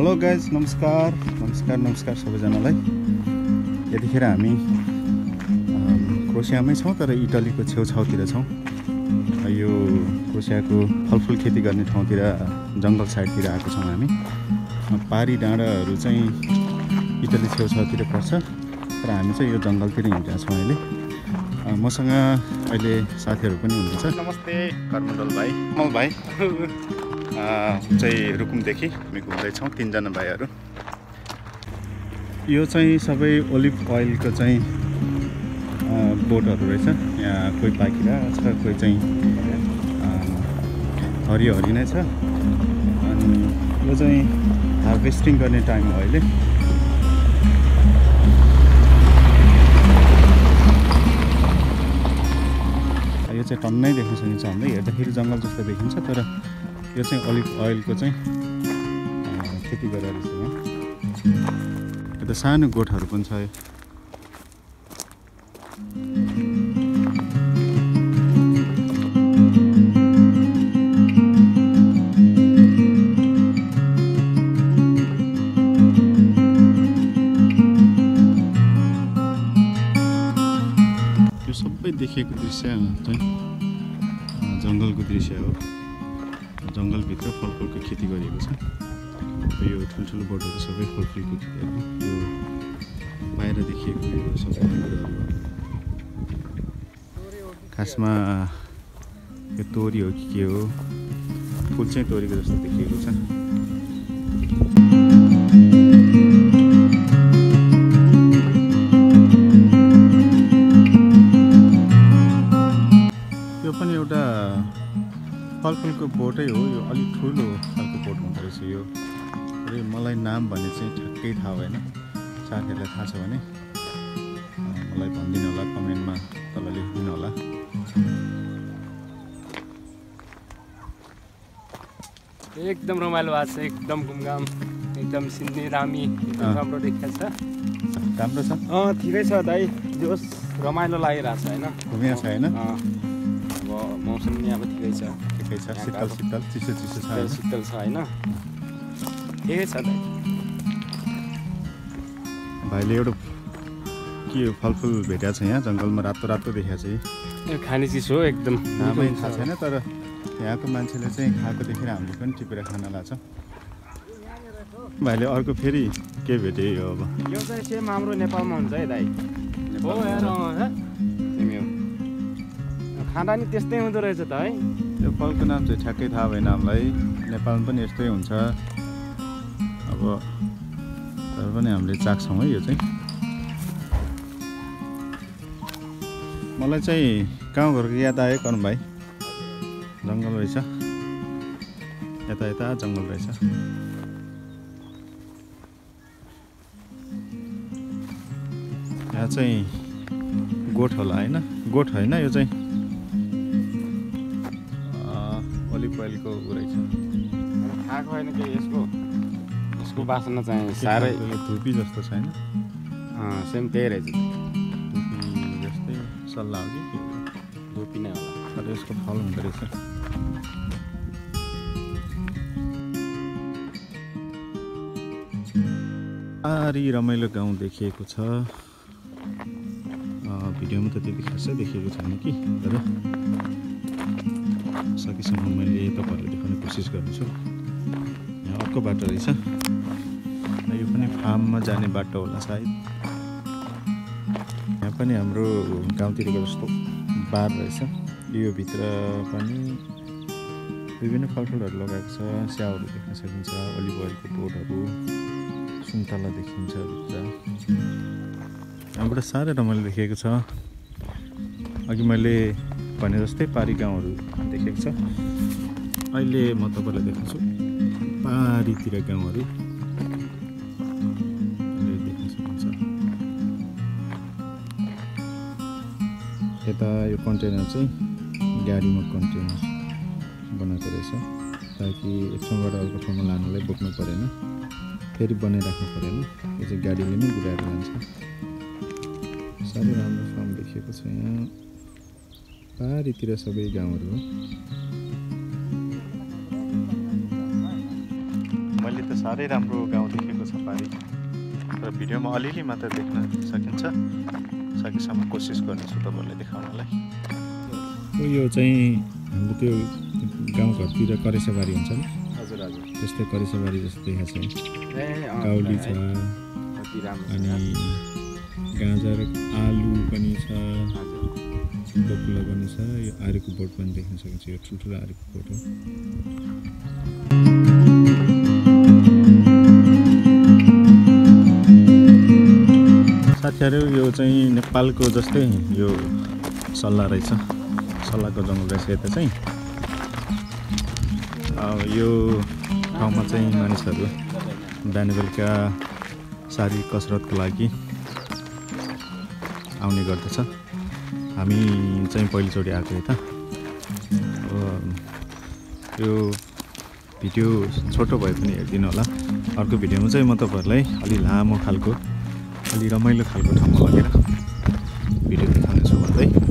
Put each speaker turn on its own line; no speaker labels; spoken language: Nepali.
हेलो गाइज, नमस्कार नमस्कार सबैजनालाई। यतिखेर हामी क्रोसियामै छौँ, तर इटलीको छेउछाउतिर छौँ। यो क्रोसियाको फलफुल खेती गर्ने ठाउँतिर जङ्गल साइडतिर आएको छौँ हामी। पारी डाँडाहरू चाहिँ इटली छेउछाउतिर पर्छ, तर हामी चाहिँ यो जङ्गलतिर हिँडिरहेको छौँ अहिले। मसँग अहिले साथीहरू पनि हुनुहुन्छ। नमस्ते करमण्डल भाइ, कमल भाइ चाहिँ रुकुमदेखि हामी घुम्दैछौँ, 3 जना भाइहरू। यो चाहिँ सबै ओलिभ ओइलको चाहिँ बोटहरू रहेछ। यहाँ कोही पाकिरहेको छ, कोही चाहिँ हरियो नै छ। अनि यो चाहिँ हार्भेस्टिङ गर्ने टाइम हो अहिले। यो चाहिँ टन्नै देख्न सकिन्छ। हामीलाई हेर्दाखेरि जङ्गल जस्तो देखिन्छ, तर यो चाहिँ ओलिभ ओइलको चाहिँ खेती गरेर रहेछ। यहाँ यता सानो गोठहरू पनि छ। यो सबै देखिएको दृश्य चाहिँ जङ्गलको दृश्य हो। जङ्गलभित्र फलफुलको खेती गरिएको छ। यो ठुल्ठुलो बोटहरू सबै फलफुलको खेतीहरू। यो बाहिर देखिएको यो सबै कुराहरू हो। खासमा यो तोरी हो कि के हो, फुल चाहिँ तोरीको जस्तो देखिएको छ। यो पनि एउटा फलफुलको बोटै हो। यो अलिक ठुलो खालको बोट हुँदो रहेछ यो। र मलाई नाम भने चाहिँ ठ्याक्कै थाहा भएन। साथीहरूलाई थाहा छ भने मलाई भनिदिनु होला, कमेन्टमा तल लेखिदिनु होला।
एकदम रमाइलो भएको छ, एकदम घुमघाम, एकदम सिन्ने रामी, एकदम राम्रो देखिएको छ।
राम्रो छ,
ठिकै छ दाइ। जोस् रमाइलो लागिरहेको छ होइन,
घुमिया छ होइन।
अब मौसम नि अब ठिकै छ,
शीतल चिसो छ,
शीतल छ होइन, ठिकै छ दाइ।
भाइले एउटा के फलफुल भेटेको छ यहाँ जङ्गलमा, रातो रातो देखाएको छ।
यो खाने चिज हो, एकदम
नामै थाहा छैन, तर यहाँको मान्छेले चाहिँ खाएको देखेर हामीले पनि टिपेर खान लाग्छ। भाइले अर्को फेरि के भेटे यो? अब
यो चाहिँ सेम हाम्रो नेपालमा हुन्छ है दाइ। हो यार, खाँदा नि त्यस्तै हुँदो रहेछ त है।
यो फलको नाम चाहिँ ठ्याक्कै थाहा भएन हामीलाई। नेपालमा पनि यस्तै हुन्छ। अब तर पनि हामीले चाख्छौँ है। यो चाहिँ मलाई चाहिँ गाउँघरको याद आयो कर्ण भाइ। जङ्गल रहेछ, यता जङ्गल रहेछ। यहाँ चाहिँ गोठ होला होइन, गोठ होइन, यो चाहिँ ओलिभ ओइलको उ रहेछ।
खाएको होइन कि यसको बासना चाहिँ साह्रै
धुपी जस्तो छैन,
सेम त्यही रहेछ।
धुपी जस्तै सल्लाह हो कि
धुपी नै होला,
तर यसको फल हुँदो रहेछ। आरी रमाइलो गाउँ देखिएको छ। भिडियोमा त त्यति खासै देखिएको छैन कि, तर सकेसम्म मैले तपाईँहरूलाई देखाउने कोसिस गर्नेछु। यहाँ अर्को बाटो रहेछ। यो पनि फार्ममा जाने बाटो होला सायद। यहाँ पनि हाम्रो गाउँतिरको जस्तो बार रहेछ। यो भित्र पनि विभिन्न फलफुलहरू लगाएको छ। स्याउहरू देख्न सकिन्छ, ओलिभ ओइलको बोटहरू, सुन्तला देखिन्छ भित्र। यहाँबाट साह्रै रमाइलो देखेको छ। अघि मैले भने जस्तै पारी गाउँहरू देखेको छ। अहिले म तपाईँलाई देखाउँछु पारीतिर गाउँहरू देख्न सकिन्छ। यता यो कन्टेनर चाहिँ गाडीमा कन्टेनर बनाएको रहेछ, ताकि एक ठाउँबाट अर्को ठाउँमा लानलाई बोक्नु परेन, फेरि बनाइराख्नु परेन। यो चाहिँ गाडीले नै गुडाएर लान्छ। साह्रै राम्रो फार्म देखिएको छ। यहाँ पारीतिर सबै गाउँहरू हो। मैले त साह्रै राम्रो गाउँ देखेको छ पारी, तर भिडियोमा अलिअलि मात्र देख्न सकिन्छ। सकेसम्म कोसिस गर्नेछु तपाईँहरूलाई देखाउनलाई। यो चाहिँ हाम्रो त्यो गाउँघरतिर करेसाबारी हुन्छ नि,
हजुर हजुर
त्यस्तै करेसाबारी जस्तो देखाएको छ। काउली छ, अनि गाजर आलु पनि छ, बकुला पनि छ। यो आरुको बोट पनि देख्न सकिन्छ, यो ठुल्ठुलो आरुको बोट हो। साथीहरू यो चाहिँ नेपालको जस्तै यो सल्ला रहेछ, सल्लाको जङ्गल रहेछ यता चाहिँ। यो ठाउँमा चाहिँ मानिसहरू बिहान बेलुका शारीरिक कसरतको लागि आउने गर्दछ। हामी चाहिँ पहिलोचोटि आएको यता। यो भिडियो छोटो भए पनि हेरिदिनु होला। अर्को भिडियोमा चाहिँ म तपाईँहरूलाई अलि लामो खालको, अलि रमाइलो खालको ठाउँमा लगेर भिडियो देखाउनेछु भन्दै